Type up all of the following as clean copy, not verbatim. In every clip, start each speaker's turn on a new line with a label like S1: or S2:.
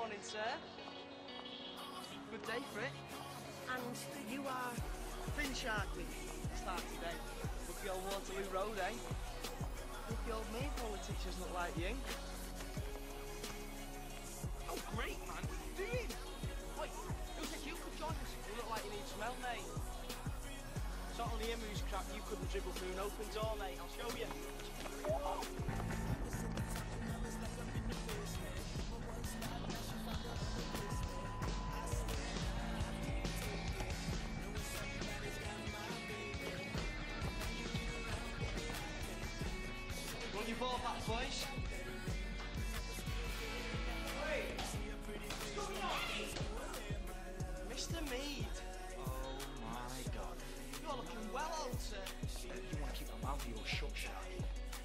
S1: morning, sir. Good day for it.
S2: And you are Prince Sharkey.
S1: Start today. Lucky old Waterloo Road, eh? Lucky old me, politicians look like you. Oh, great, man. What are you doing? Wait, who said you could join us? You look like you need some help, mate. It's not only him who's crap, you couldn't dribble through an open door, mate. I'll show you. Run your ball back, boys. Hey! What's going on? Mr. Mead.
S3: Oh my God.
S1: You're looking well old, sir.
S3: You want to keep your mouth or you'll shut, Sharkey.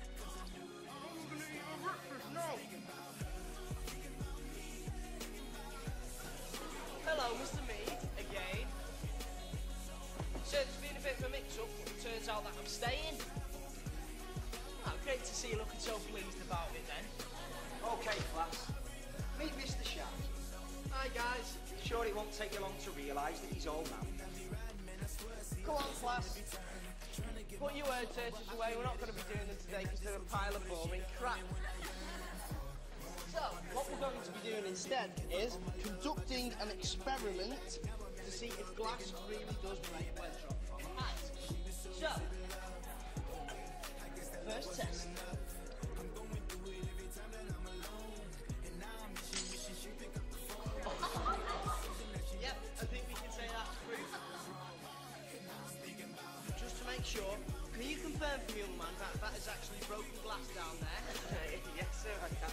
S1: Hello, Mr. Mead, again. So there's been a bit of a mix-up. It turns out that I'm staying. Oh, great to see you looking so pleased about it then.
S3: Okay, class. Meet Mr. Sharkey.
S1: Hi, guys.
S3: Sure it won't take you long to realise that he's old now.
S1: Come on, class. Put your word searches away. We're not going to be doing them today because they're a pile of boring crap. So, what we're going to be doing instead is conducting an experiment to see if glass really does break when dropped from height. So, first test. Yep, I think we can say that's proof. Just to make sure, can you confirm for me, young man, that that is actually broken glass down there? Yes, sir, I can.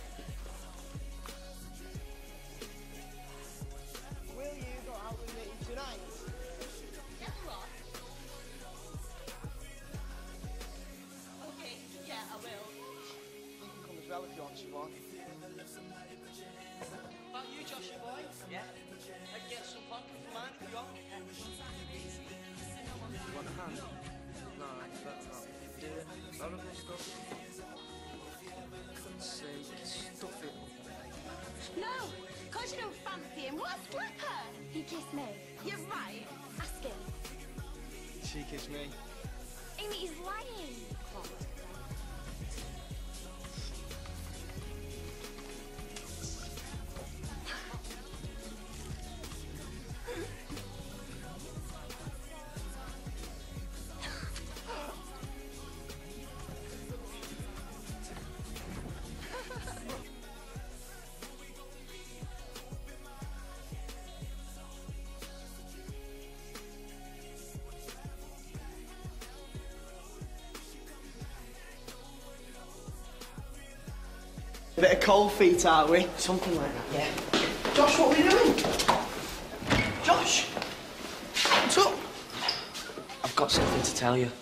S1: Will you go out with me tonight?
S2: Yeah, what? Okay, yeah, I will.
S1: You can come as well if you want, Siobhan. About you, Joshua boy? Yeah. I can get some vodka for mine if you want.
S4: You want a hand? No, that's not. Do it. Horrible stuff. Say, stuff it.
S2: No, because you don't fancy him. What a slipper! He kissed me. You're right. Ask him.
S1: She kissed me.
S2: Amy, he's lying. Come on.
S1: A bit of cold feet, are we?
S3: Something like that, yeah.
S1: Josh, what are we doing? Josh! What's up?
S3: I've got something to tell you.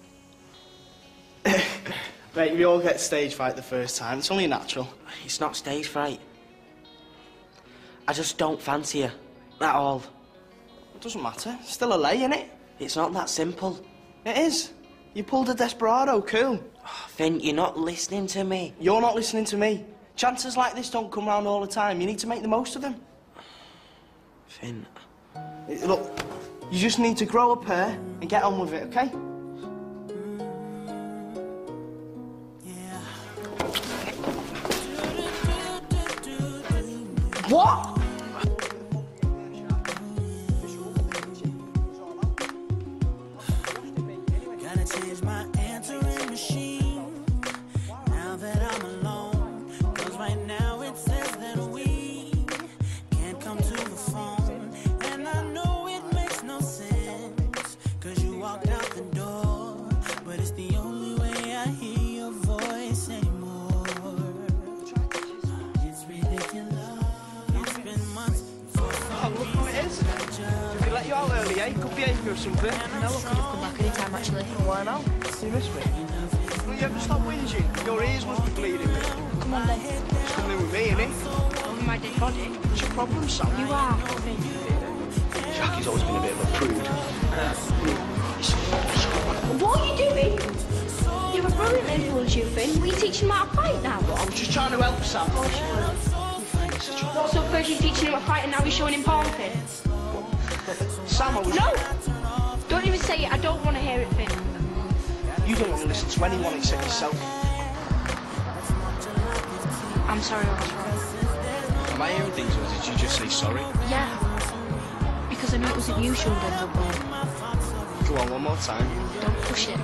S1: Mate, we all get stage fright the first time. It's only natural.
S3: It's not stage fright. I just don't fancy you. At all.
S1: It doesn't matter. It's still a lay, innit?
S3: It's not that simple.
S1: It is. You pulled a desperado, cool.
S3: Oh, Finn, you're not listening to me.
S1: You're not listening to me. Chances like this don't come round all the time. You need to make the most of them.
S3: Finn.
S1: Look, you just need to grow a pair and get on with it, okay? What?
S5: Gotta change my answering machine now that I'm alone. 'Cause right now it says that we can't come to the phone. And I know it makes no sense, 'cause you walked out the door. But it's the only way I hear your voice anymore. It's ridiculous. It's been months.
S1: Oh, look who it is. Did we let you out early, eh? Could be angry or something.
S2: No, I could have come back any time, actually.
S1: Why now? You miss me? Will you ever stop whinging? Your ears must be bleeding me.
S2: Come on, then.
S1: It's something with me, innit?
S2: Over my dead body.
S1: What's your problem, Sam?
S2: You are.
S3: Sharky's always been a bit of a prude.
S2: What are you doing? You're a brilliant influence, you, Finn. Will you teach him how to fight now?
S1: I'm just trying to help Sam. it's a job.
S2: What, so first you're teaching him a fight and now you're showing him porn, Finn?
S1: Sam, I was...
S2: No! Don't even say it, I don't want to hear it, Finn.
S1: You don't want to listen to anyone except yourself.
S2: I'm sorry I was wrong.
S6: Am I hearing things or did you just say sorry?
S2: Yeah. Because I knew it wasn't you showing them the ball.
S6: Go on, one more time.
S2: Don't push it.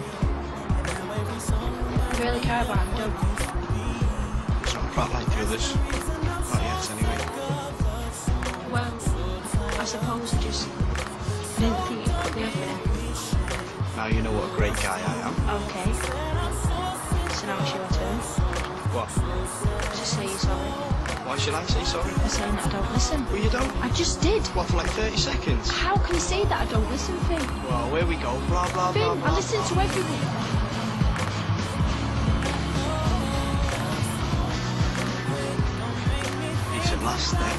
S2: I really care about him, don't you?
S6: It's not quite like the others. Not yet, anyway.
S2: Well, I suppose I just didn't think you'd put the effort in.
S6: Now you know what a great guy I am.
S2: Okay. So now it's your turn.
S6: What?
S2: To say you're sorry.
S6: Why should I say sorry?
S2: For saying that I don't listen.
S6: Well, you don't.
S2: I just did.
S6: What, for like 30 seconds?
S2: How can you say that I don't listen, Finn?
S6: Well, here we go. Blah, blah,
S2: Finn,
S6: blah, blah.
S2: I listen to everyone.
S6: Decent last day.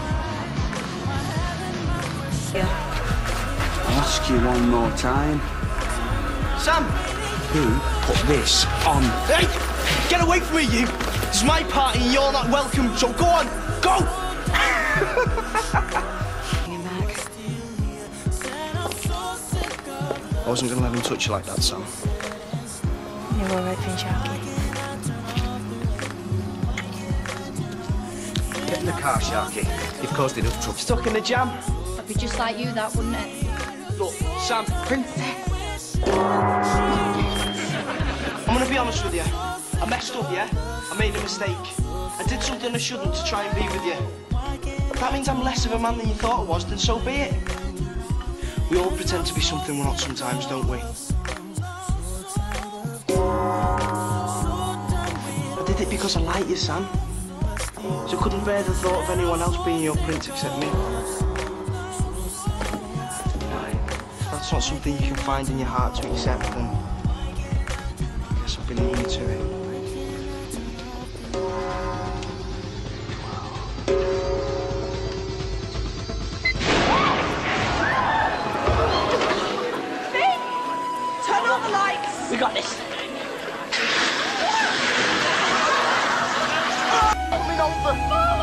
S2: Yeah.
S7: I'll ask you one more time.
S1: Sam!
S7: Who put this on?
S1: Hey! Get away from me, you! It's my party and you're not welcome, so go on! Go!
S6: I wasn't going to let him touch you like that, Sam.
S2: You're alright, Finn, Sharkey.
S6: Get in the car, Sharkey. You've caused enough trouble.
S1: Stuck in the jam.
S2: That'd be just like you, that, wouldn't it?
S1: Look, Sam, I'm gonna be honest with you. I messed up, yeah? I made a mistake. I did something I shouldn't to try and be with you. If that means I'm less of a man than you thought I was, then so be it. We all pretend to be something we're not sometimes, don't we? I did it because I like you, Sam. So I couldn't bear the thought of anyone else being your prince except me. If that's not something you can find in your heart to accept, then I guess I'll be leaving you to it.
S2: Turn on the lights!
S1: We got this. Coming over.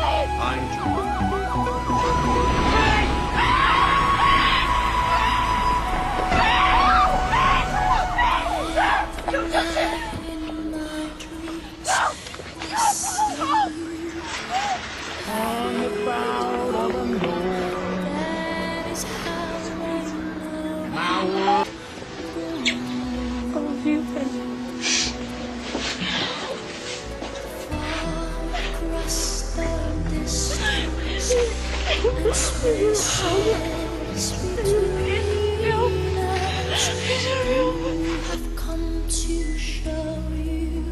S5: I've come to show you.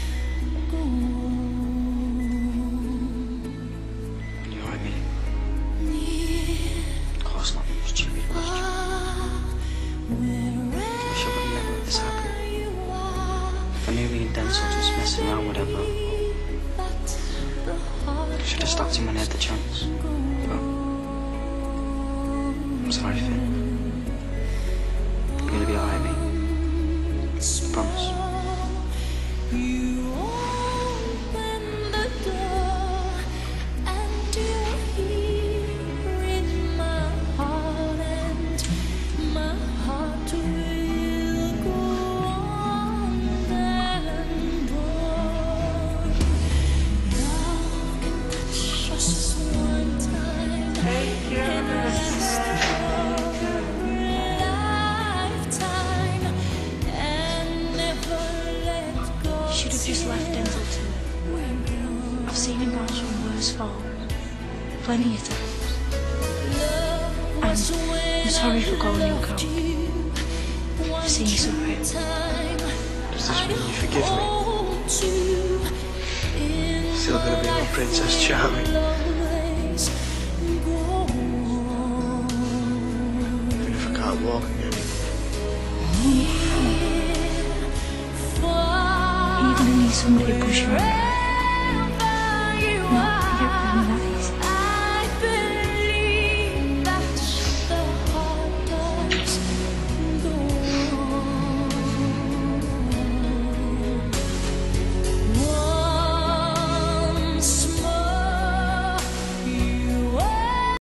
S6: You know what I mean? Of course not. Stupid question. I wish I would have never let this happen. If I knew me and Denzel just messing around, whatever. I should have stopped him when I had the chance. But I'm sorry, Finn. You're gonna be alright, mate. I promise.
S5: You open the door and you're here in my heart, and my heart will go on and on. Love can touch us one time and last for a lifetime and never let go.
S2: Should have just left Denzel to it. I've seen him go through worse form. Plenty of times. I'm sorry for calling you a coward. I've seen you suffer it.
S6: Does this mean you forgive me? Still gonna be my Princess Charming? Even if I can't walk again.
S2: You're gonna need somebody to push you around.